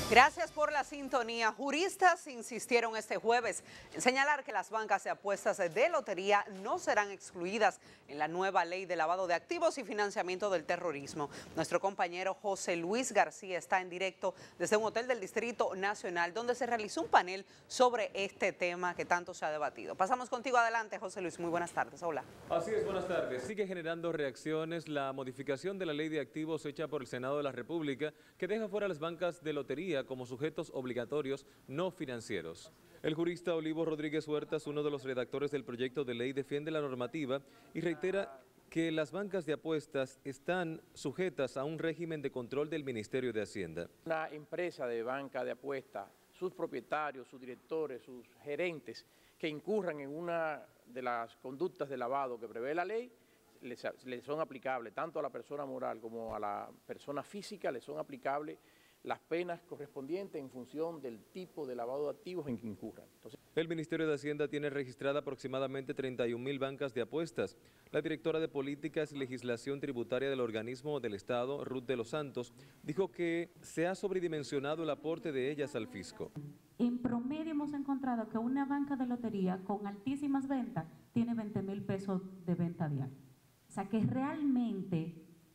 Gracias por la sintonía. Juristas insistieron este jueves en señalar que las bancas de apuestas de lotería no serán excluidas en la nueva ley de lavado de activos y financiamiento del terrorismo. Nuestro compañero José Luis García está en directo desde un hotel del Distrito Nacional donde se realizó un panel sobre este tema que tanto se ha debatido. Pasamos contigo, adelante, José Luis. Muy buenas tardes. Hola. Así es, buenas tardes. Sigue generando reacciones la modificación de la ley de activos hecha por el Senado de la República que deja fuera a las bancas de lotería como sujetos obligatorios no financieros. El jurista Olivo Rodríguez Huertas, uno de los redactores del proyecto de ley, defiende la normativa y reitera que las bancas de apuestas están sujetas a un régimen de control del Ministerio de Hacienda. Una empresa de banca de apuestas, sus propietarios, sus directores, sus gerentes que incurran en una de las conductas de lavado que prevé la ley, les son aplicables tanto a la persona moral como a la persona física, les son aplicables las penas correspondientes en función del tipo de lavado de activos en que incurran. El Ministerio de Hacienda tiene registrada aproximadamente 31.000 bancas de apuestas. La directora de Políticas y Legislación Tributaria del organismo del Estado, Ruth de los Santos, dijo que se ha sobredimensionado el aporte de ellas al fisco. En promedio hemos encontrado que una banca de lotería con altísimas ventas tiene 20,000 pesos de venta diaria. O sea que realmente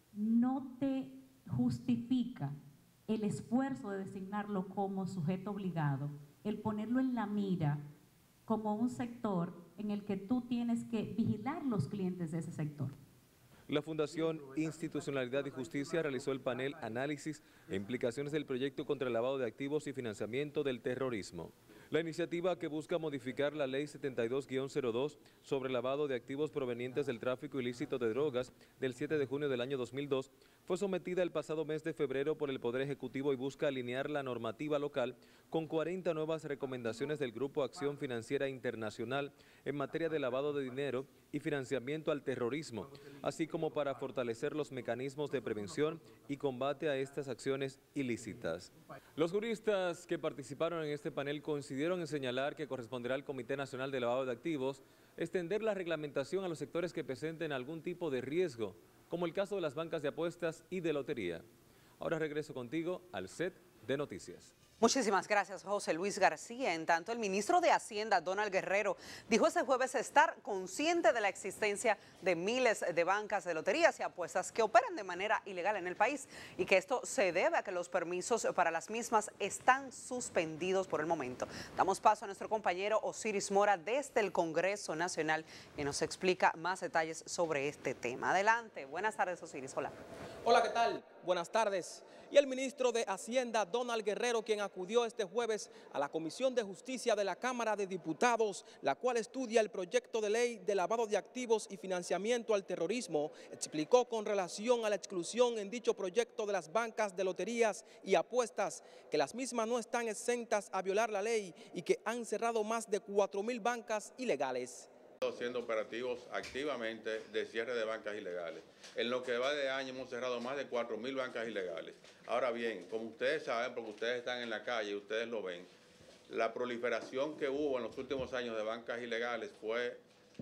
no te justifica el esfuerzo de designarlo como sujeto obligado, el ponerlo en la mira como un sector en el que tú tienes que vigilar los clientes de ese sector. La Fundación Institucionalidad y Justicia realizó el panel Análisis e implicaciones del proyecto contra el lavado de activos y financiamiento del terrorismo. La iniciativa, que busca modificar la Ley 72-02 sobre lavado de activos provenientes del tráfico ilícito de drogas del 7 de junio del año 2002, fue sometida el pasado mes de febrero por el Poder Ejecutivo y busca alinear la normativa local con 40 nuevas recomendaciones del Grupo Acción Financiera Internacional en materia de lavado de dinero y financiamiento al terrorismo, así como para fortalecer los mecanismos de prevención y combate a estas acciones ilícitas. Los juristas que participaron en este panel coincidieron en señalar que corresponderá al Comité Nacional de Lavado de Activos extender la reglamentación a los sectores que presenten algún tipo de riesgo, como el caso de las bancas de apuestas y de lotería. Ahora regreso contigo al set de noticias. Muchísimas gracias, José Luis García. En tanto, el ministro de Hacienda, Donald Guerrero, dijo este jueves estar consciente de la existencia de miles de bancas de loterías y apuestas que operan de manera ilegal en el país y que esto se debe a que los permisos para las mismas están suspendidos por el momento. Damos paso a nuestro compañero Osiris Mora desde el Congreso Nacional, que nos explica más detalles sobre este tema. Adelante. Buenas tardes, Osiris. Hola. Hola, ¿qué tal? Buenas tardes. Y el ministro de Hacienda, Donald Guerrero, quien acudió este jueves a la Comisión de Justicia de la Cámara de Diputados, la cual estudia el proyecto de ley de lavado de activos y financiamiento al terrorismo, explicó con relación a la exclusión en dicho proyecto de las bancas de loterías y apuestas que las mismas no están exentas a violar la ley y que han cerrado más de 4.000 bancas ilegales. Siendo operativos activamente de cierre de bancas ilegales. En lo que va de año hemos cerrado más de 4.000 bancas ilegales. Ahora bien, como ustedes saben, porque ustedes están en la calle y ustedes lo ven, la proliferación que hubo en los últimos años de bancas ilegales fue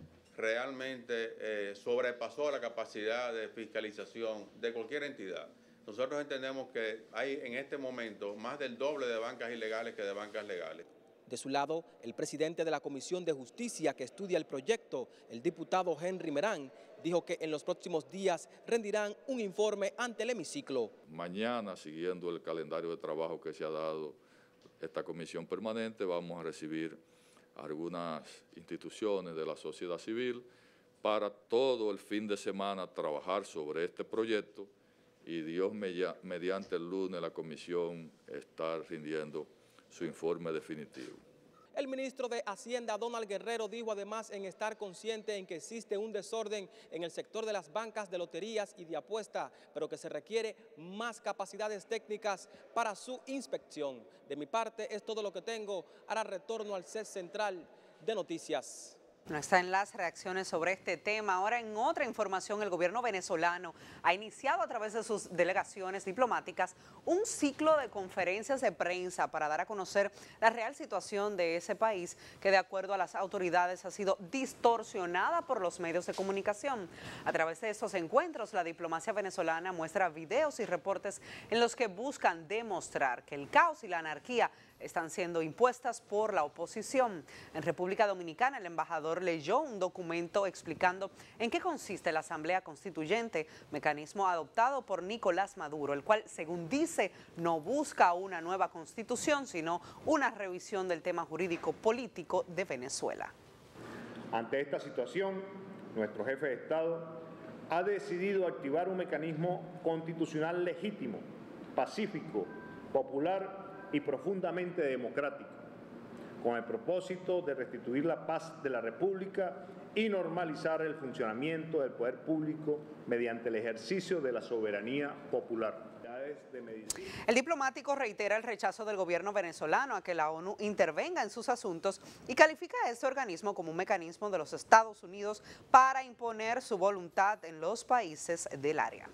realmente sobrepasó la capacidad de fiscalización de cualquier entidad. Nosotros entendemos que hay en este momento más del doble de bancas ilegales que de bancas legales. De su lado, el presidente de la Comisión de Justicia que estudia el proyecto, el diputado Henry Merán, dijo que en los próximos días rendirán un informe ante el hemiciclo. Mañana, siguiendo el calendario de trabajo que se ha dado esta comisión permanente, vamos a recibir algunas instituciones de la sociedad civil para todo el fin de semana trabajar sobre este proyecto y Dios mediante el lunes la comisión está rindiendo su informe definitivo. El ministro de Hacienda, Donald Guerrero, dijo además en estar consciente en que existe un desorden en el sector de las bancas de loterías y de apuesta, pero que se requiere más capacidades técnicas para su inspección. De mi parte es todo lo que tengo. Ahora retorno al set central de noticias. No están las reacciones sobre este tema. Ahora, en otra información, el gobierno venezolano ha iniciado a través de sus delegaciones diplomáticas un ciclo de conferencias de prensa para dar a conocer la real situación de ese país, que de acuerdo a las autoridades ha sido distorsionada por los medios de comunicación. A través de estos encuentros, la diplomacia venezolana muestra videos y reportes en los que buscan demostrar que el caos y la anarquía están siendo impuestas por la oposición. En República Dominicana, el embajador leyó un documento explicando en qué consiste la Asamblea Constituyente, mecanismo adoptado por Nicolás Maduro, el cual, según dice, no busca una nueva constitución, sino una revisión del tema jurídico político de Venezuela. Ante esta situación, nuestro jefe de Estado ha decidido activar un mecanismo constitucional legítimo, pacífico, popular y profundamente democrático, con el propósito de restituir la paz de la República y normalizar el funcionamiento del poder público mediante el ejercicio de la soberanía popular. El diplomático reitera el rechazo del gobierno venezolano a que la ONU intervenga en sus asuntos y califica a este organismo como un mecanismo de los Estados Unidos para imponer su voluntad en los países del área.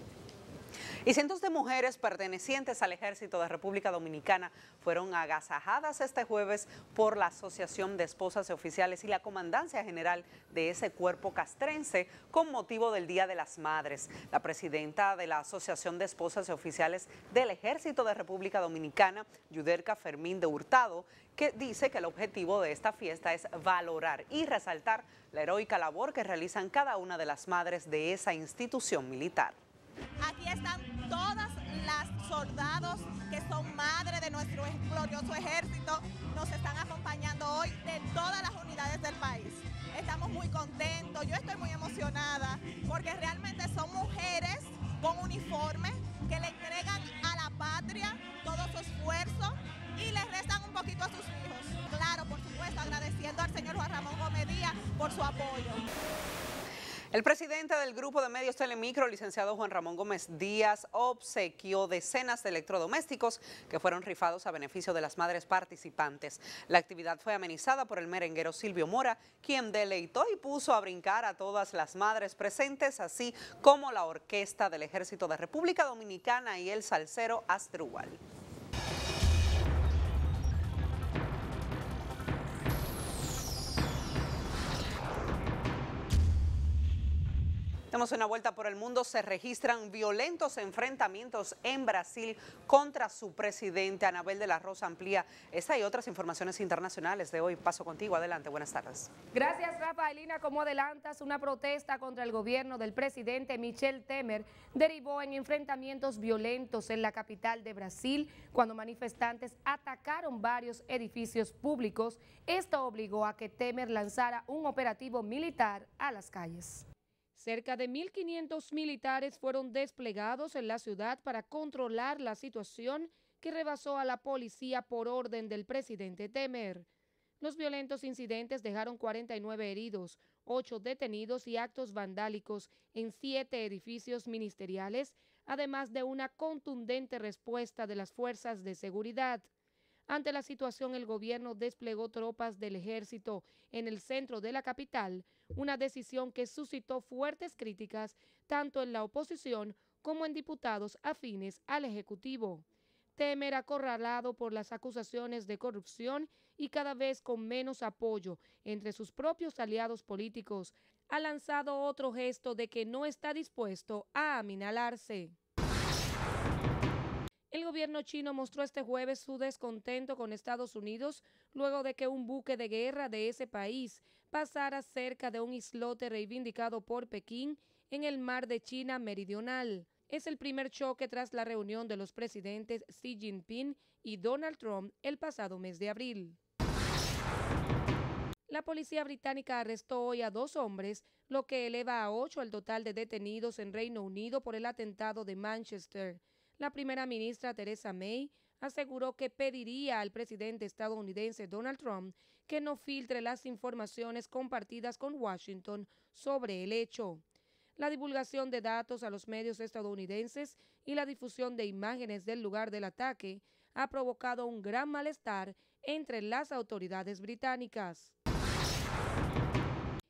Y cientos de mujeres pertenecientes al Ejército de República Dominicana fueron agasajadas este jueves por la Asociación de Esposas de Oficiales y la Comandancia General de ese cuerpo castrense con motivo del Día de las Madres. La presidenta de la Asociación de Esposas de Oficiales del Ejército de República Dominicana, Yudelka Fermín de Hurtado, que dice que el objetivo de esta fiesta es valorar y resaltar la heroica labor que realizan cada una de las madres de esa institución militar. Aquí están todas las soldados que son madres de nuestro glorioso ejército, nos están acompañando hoy de todas las unidades del país. Estamos muy contentos, yo estoy muy emocionada porque realmente son mujeres con uniforme que le entregan a la patria todo su esfuerzo y les restan un poquito a sus hijos. Claro, por supuesto, agradeciendo al señor Juan Ramón Gómez Díaz por su apoyo. El presidente del Grupo de Medios Telemicro, licenciado Juan Ramón Gómez Díaz, obsequió decenas de electrodomésticos que fueron rifados a beneficio de las madres participantes. La actividad fue amenizada por el merenguero Silvio Mora, quien deleitó y puso a brincar a todas las madres presentes, así como la orquesta del Ejército de República Dominicana y el salsero Asdrúbal. Damos una vuelta por el mundo. Se registran violentos enfrentamientos en Brasil contra su presidente. Anabel de la Rosa amplía esta y otras informaciones internacionales de hoy. Paso contigo. Adelante. Buenas tardes. Gracias, Rafaelina. Como adelantas, una protesta contra el gobierno del presidente Michel Temer derivó en enfrentamientos violentos en la capital de Brasil cuando manifestantes atacaron varios edificios públicos. Esto obligó a que Temer lanzara un operativo militar a las calles. Cerca de 1.500 militares fueron desplegados en la ciudad para controlar la situación que rebasó a la policía por orden del presidente Temer. Los violentos incidentes dejaron 49 heridos, 8 detenidos y actos vandálicos en 7 edificios ministeriales, además de una contundente respuesta de las fuerzas de seguridad. Ante la situación, el gobierno desplegó tropas del ejército en el centro de la capital, una decisión que suscitó fuertes críticas tanto en la oposición como en diputados afines al Ejecutivo. Temer, acorralado por las acusaciones de corrupción y cada vez con menos apoyo entre sus propios aliados políticos, ha lanzado otro gesto de que no está dispuesto a amilalarse. El gobierno chino mostró este jueves su descontento con Estados Unidos luego de que un buque de guerra de ese país pasara cerca de un islote reivindicado por Pekín en el mar de China Meridional. Es el primer choque tras la reunión de los presidentes Xi Jinping y Donald Trump el pasado mes de abril. La policía británica arrestó hoy a 2 hombres, lo que eleva a 8 el total de detenidos en Reino Unido por el atentado de Manchester. La primera ministra Theresa May aseguró que pediría al presidente estadounidense Donald Trump que no filtre las informaciones compartidas con Washington sobre el hecho. La divulgación de datos a los medios estadounidenses y la difusión de imágenes del lugar del ataque ha provocado un gran malestar entre las autoridades británicas.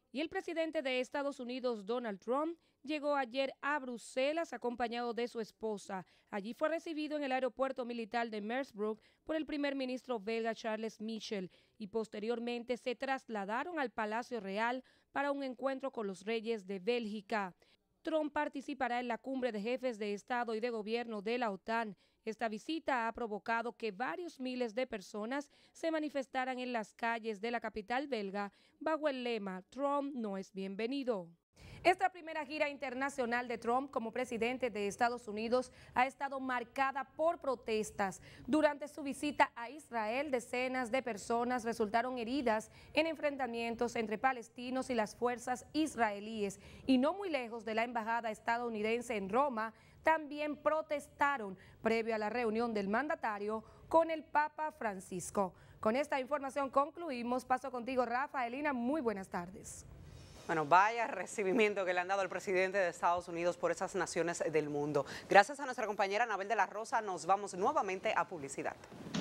Y el presidente de Estados Unidos, Donald Trump, llegó ayer a Bruselas acompañado de su esposa. Allí fue recibido en el aeropuerto militar de Meersburg por el primer ministro belga Charles Michel y posteriormente se trasladaron al Palacio Real para un encuentro con los reyes de Bélgica. Trump participará en la cumbre de jefes de Estado y de Gobierno de la OTAN. Esta visita ha provocado que varios miles de personas se manifestaran en las calles de la capital belga bajo el lema "Trump no es bienvenido". Esta primera gira internacional de Trump como presidente de Estados Unidos ha estado marcada por protestas. Durante su visita a Israel, decenas de personas resultaron heridas en enfrentamientos entre palestinos y las fuerzas israelíes. Y no muy lejos de la embajada estadounidense en Roma, también protestaron previo a la reunión del mandatario con el Papa Francisco. Con esta información concluimos. Paso contigo, Rafaelina. Muy buenas tardes. Bueno, vaya recibimiento que le han dado al presidente de Estados Unidos por esas naciones del mundo. Gracias a nuestra compañera Anabel de la Rosa, nos vamos nuevamente a publicidad.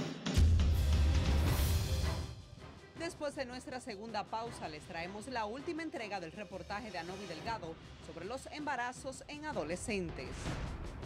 Después de nuestra segunda pausa, les traemos la última entrega del reportaje de Anovi Delgado sobre los embarazos en adolescentes.